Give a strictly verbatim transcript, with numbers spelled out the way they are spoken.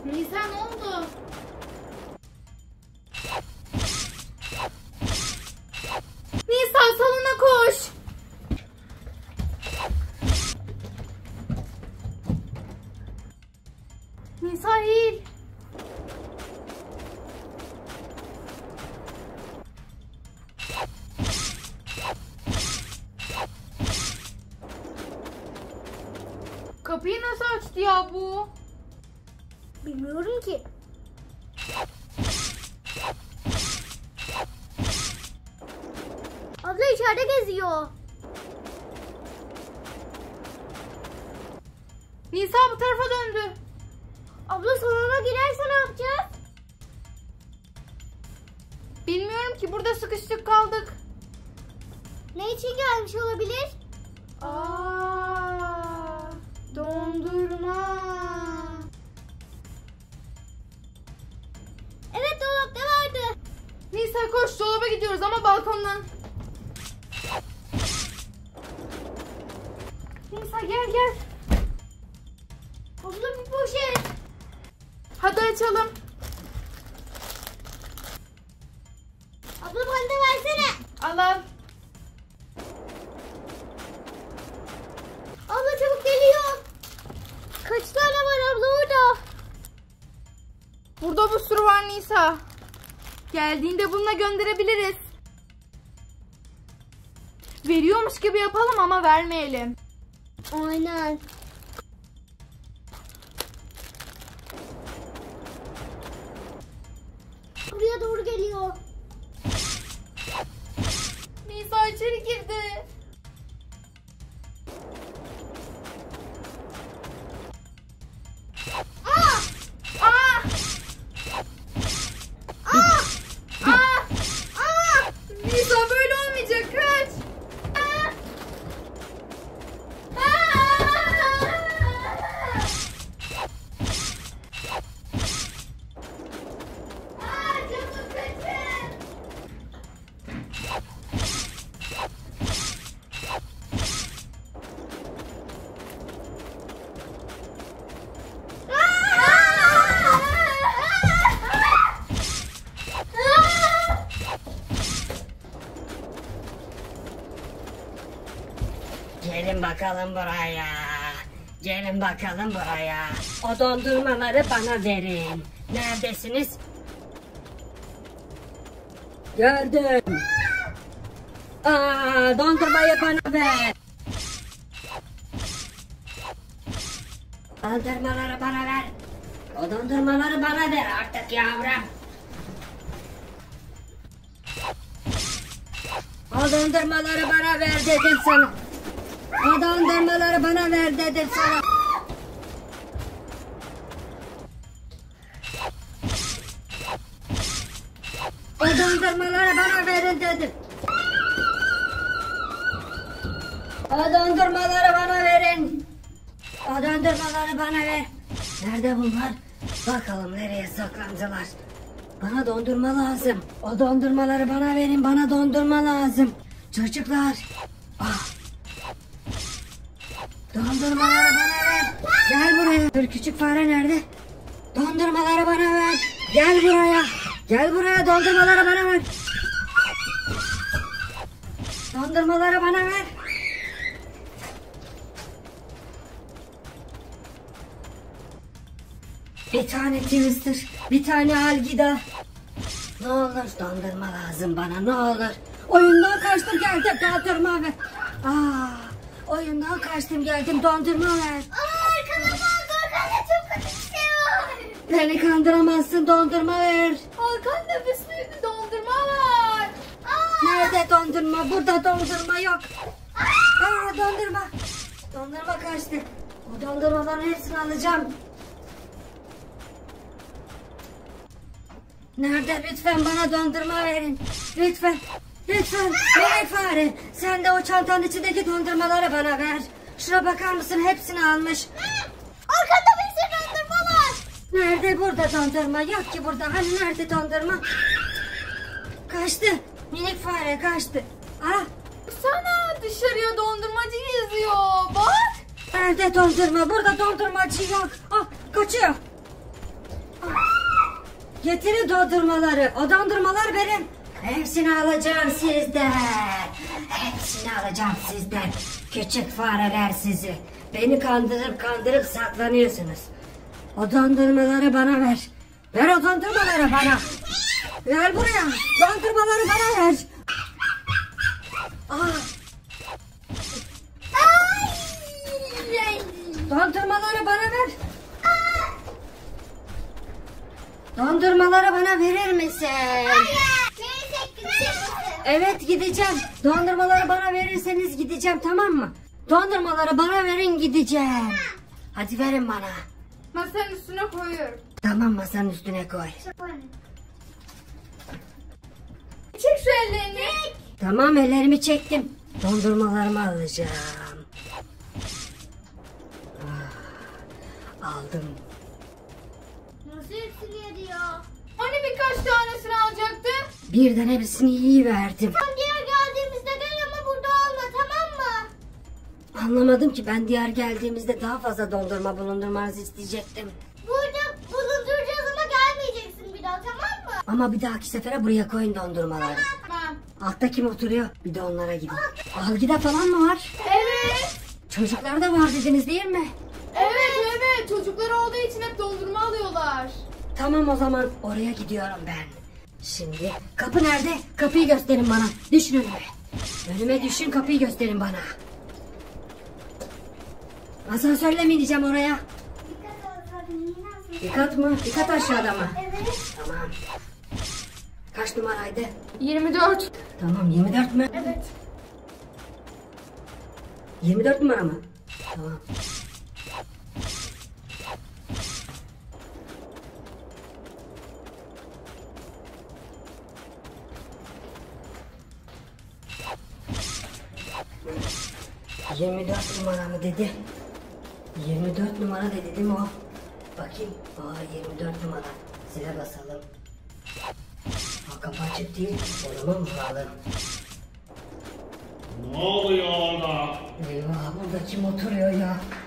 Nisa ne oldu? Nisa salona koş. Nisa eğil. Kapıyı nasıl açtı ya bu? Bilmiyorum ki. Abla içeride geziyor. Nisa bu tarafa döndü. Abla salona girerse ne yapacağız? Bilmiyorum ki, burada sıkıştık kaldık. Ne için gelmiş olabilir? Aa, dondurma. Evet, dolapta vardı. Nisa koş, dolaba gidiyoruz ama balkondan. Nisa gel gel. Abla bir poşet. Hadi açalım. Abla bana da versene. Al al. Abla çabuk geliyor. Kaç tane var abla orada? Burada bir sürü var Nisa. Geldiğinde bununla gönderebiliriz. Veriyormuş gibi yapalım ama vermeyelim. Aynen. Buraya doğru geliyor. Nisa içeri girdi. Aa! Aa! Aa! Aa! Aa! Nisa böyle olmayacak, kaç. Aa! Aa, çabuk kaçın. Gelin bakalım buraya. Gelin bakalım buraya. O dondurmaları bana verin. Neredesiniz? Gördüm. Aa, dondurmayı bana ver. Dondurmaları bana ver. O dondurmaları bana ver artık yavrum. O dondurmaları bana ver dedim sana. O dondurmaları bana ver dedim sana. O dondurmaları bana verin dedim. O dondurmaları bana verin. O dondurmaları bana ver. Nerede bunlar? Bakalım nereye saklandılar. Bana dondurma lazım. O dondurmaları bana verin. Bana dondurma lazım. Çocuklar. Ah. Dondurmaları bana ver. Gel buraya. Dur, küçük fare nerede? Dondurmaları bana ver. Gel buraya. Gel buraya, dondurmaları bana ver. Dondurmaları bana ver. Bir tane Twister, bir tane Algida. Ne olur dondurma lazım bana, ne olur. Oyundan kaçtım geldim, dondurma ver. Aa, oyundan kaçtım geldim, dondurma ver. Aa, arkana bak, arkanda çok kötü bir şey var. Beni kandıramazsın, dondurma ver. Hakan nefesli dondurma var. Aa! Nerede dondurma? Burada dondurma yok. Aa, dondurma. Dondurma kaçtı. O dondurmaların hepsini alacağım. Nerede? Lütfen bana dondurma verin. Lütfen. Lütfen. Melek fare. Sen de o çantanın içindeki dondurmaları bana ver. Şuna bakar mısın? Hepsini almış. Arkanda bir sürü dondurma var. Nerede? Burada dondurma. Yok ki burada. Hani nerede dondurma? Kaçtı. Minik fare kaçtı. Ah. Sana dışarıya dondurmacı geziyor. Bak. Nerede dondurma? Burada dondurmacı yok. Ah, kaçıyor. Getirin dondurmaları. O dondurmalar benim. Hepsini alacağım sizden. Hepsini alacağım sizden. Küçük fareler sizi. Beni kandırıp kandırıp saklanıyorsunuz. O dondurmaları bana ver. Ver o dondurmaları bana. Ver buraya. Dondurmaları bana ver. Aa. Dondurmaları bana ver. Dondurmaları bana verir misin? Evet gideceğim. Dondurmaları bana verirseniz gideceğim, tamam mı? Dondurmaları bana verin, gideceğim. Hadi verin bana. Masanın üstüne koyuyorum. Tamam, masanın üstüne koy. Çek şu ellerini. Tamam, ellerimi çektim. Dondurmalarımı alacağım. Ah, aldım. Nasıl hepsini yedi ya? Hani birkaç tanesini alacaktı? Birden hepsini iyi verdim. Tam diğer geldiğimizde gel ama burada olma, tamam mı? Anlamadım ki, ben diğer geldiğimizde daha fazla dondurma bulundurmanızı isteyecektim. Burada bulunduracağız ama gelmeyeceksin bir daha, tamam mı? Ama bir dahaki sefere buraya koyun dondurmaları. Tamam. Altta kim oturuyor? Bir de onlara gidin. Algıda falan mı var? Evet. Çocuklar da var dediniz değil mi? Evet evet. Çocuklar olduğu için hep dondurma alıyorlar. Tamam, o zaman oraya gidiyorum ben. Şimdi kapı nerede? Kapıyı gösterin bana. Düşün önüme. Önüme düşün, kapıyı gösterin bana. Asansörle mi ineceğim oraya? Bir kat mı? Bir kat aşağıda mı? Evet. Tamam. Kaç numaraydı? yirmi dört. Tamam, yirmi dört mü? Evet. yirmi dört numara mı? Tamam. yirmi dört numara mı dedi? yirmi dört numara dedi değil mi o? Bakayım. Aa, yirmi dört numara. Zile basalım. Aa, kapı açık değil. O zaman vuralım. Ne oluyor orada? Eyvah, burada kim oturuyor ya?